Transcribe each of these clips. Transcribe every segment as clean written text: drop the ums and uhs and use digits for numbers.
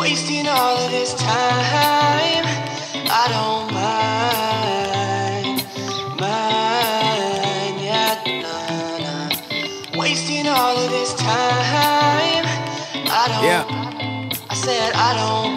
Wasting all of this time, I don't mind, yeah, nah. Wasting all of this time, I don't, yeah. I said I don't,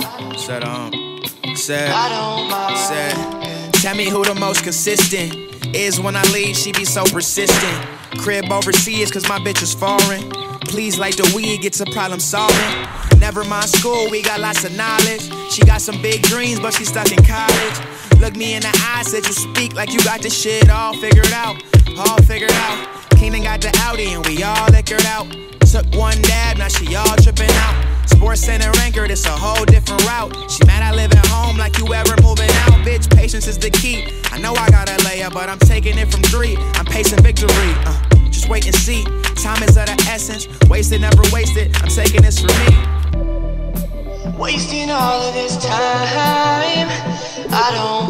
I don't mind. Tell me who the most consistent is when I leave, she be so persistent. Crib overseas cause my bitch is foreign. Please light the weed, get to problem solving. Never mind school, we got lots of knowledge. She got some big dreams, but she stuck in college. Look me in the eye, said you speak like you got this shit all figured out. All figured out. Keenan got the Audi and we all liquored out. Took one dab, now she all tripping out. Sports Center anchored, it's a whole different route. She mad I live at home like you ever moving out. Bitch, patience is the key. I know I got a layup, but I'm taking it from 3. I'm pacing victory. Just wait and see. Time is of the essence. Wasted, never wasted. I'm taking this from me. Wasting all of this time, I don't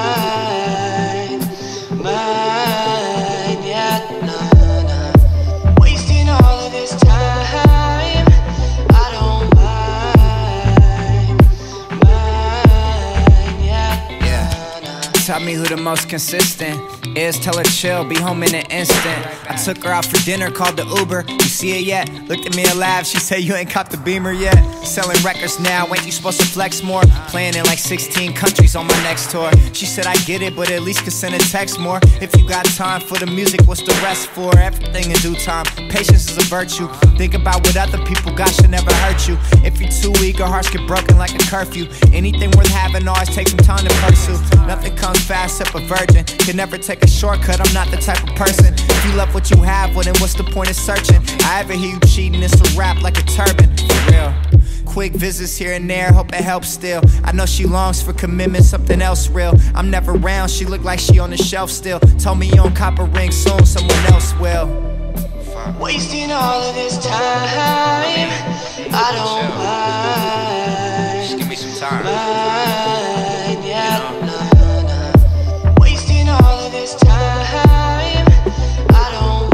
mind, yeah, nah. Wasting all of this time, I don't mind, yeah, nah. Tell me who the most consistent is, tell her chill, be home in an instant. I took her out for dinner, called the Uber. You see it yet? Looked at me and laughed. She said you ain't copped the Beamer yet. Selling records now, ain't you supposed to flex more? Playing in like 16 countries on my next tour. She said I get it, but at least could send a text more. If you got time for the music, what's the rest for? Everything in due time, patience is a virtue. Think about what other people got should never hurt you. If you're too weak, our hearts get broken like a curfew. Anything worth having always takes some time to pursue. Nothing comes fast except a virgin. Can never take a shortcut, I'm not the type of person. If you love what you have, well then what's the point of searching? I ever hear you cheating, it's a rap like a turban, for real. Quick visits here and there, hope it helps still. I know she longs for commitment, something else real. I'm never around, she look like she on the shelf still. Told me you don't cop a ring, soon someone else will. Wasting all of this time, I don't mind. Just give me some time. Mind, yeah, nah. Wasting all of this time, I don't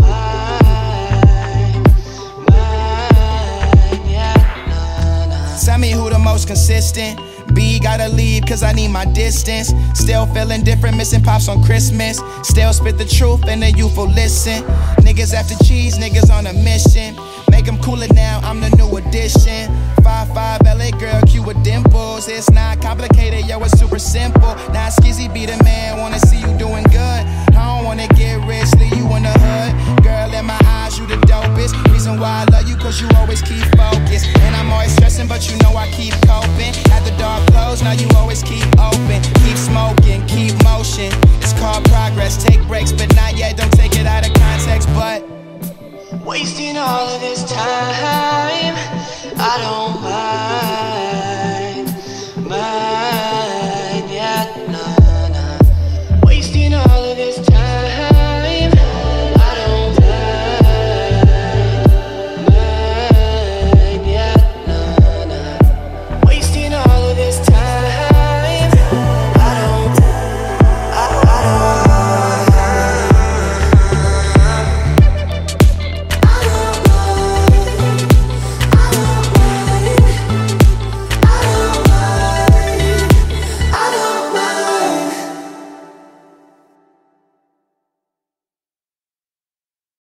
mind, yeah, nah. Tell me who the most consistent. B gotta leave cause I need my distance. Still feeling different, missing pops on Christmas. Still spit the truth and the youth will listen. Niggas after cheese, niggas on a mission. Make them cooler now, I'm the new addition. 5'5" LA girl, cute with dimples. It's not complicated, yo, it's super simple. Now Skizzy be the man, wanna see you doing good. I don't wanna get rich, leave you in the hood. Girl, in my eyes, you the dopest. Reason why I love you, cause you always keep focused. And I'm always